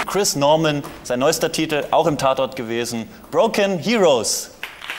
Chris Norman, sein neuester Titel, auch im Tatort gewesen, Broken Heroes.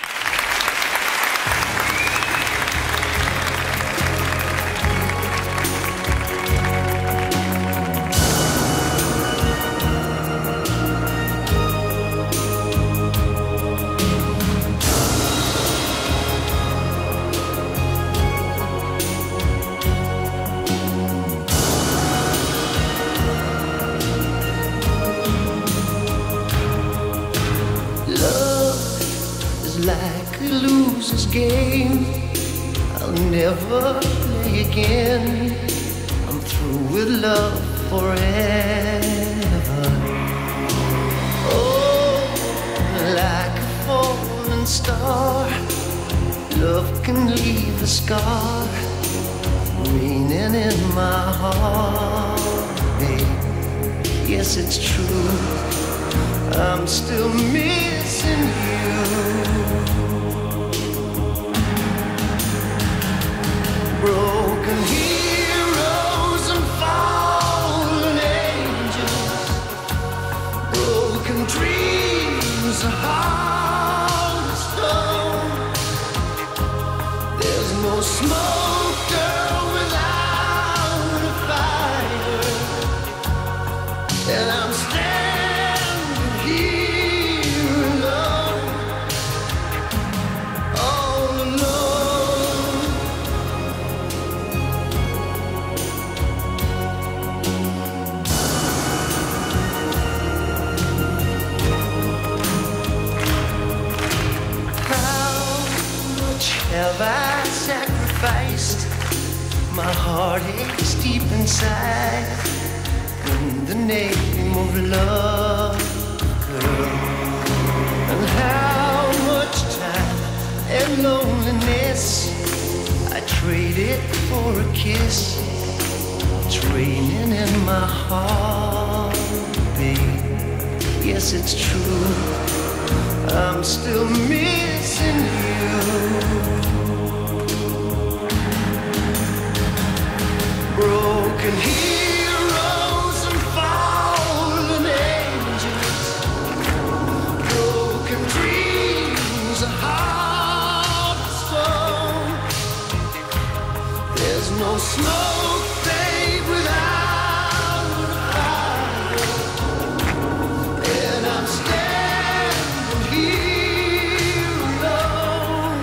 Like a loser's game, I'll never play again. I'm through with love forever. Oh, like a falling star, love can leave a scar raining in my heart, babe. Yes, it's true, I'm still missing you. Broken heroes and fallen angels, broken dreams, a heart of stone. There's no smoke, girl, without a fire, and I'm standing here alone, all alone. Have I sacrificed? My heart aches deep inside in the name of love, girl. And how much time and loneliness I traded for a kiss. It's raining in my heart, babe. Yes, it's true, I'm still missing you. Broken heroes and fallen angels, broken dreams, a heart of stone. There's no smoke, babe, without a fire, and I'm standing here alone.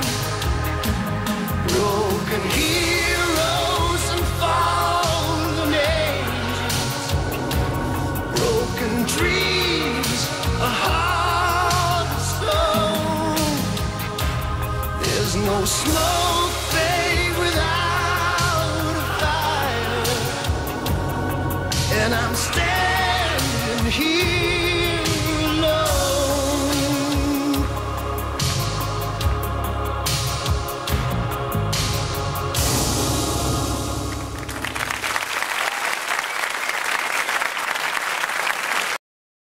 Broken heroes and fallen angels, broken dreams, a heart of stone. There's no smoke, babe, without a fire, and I'm standing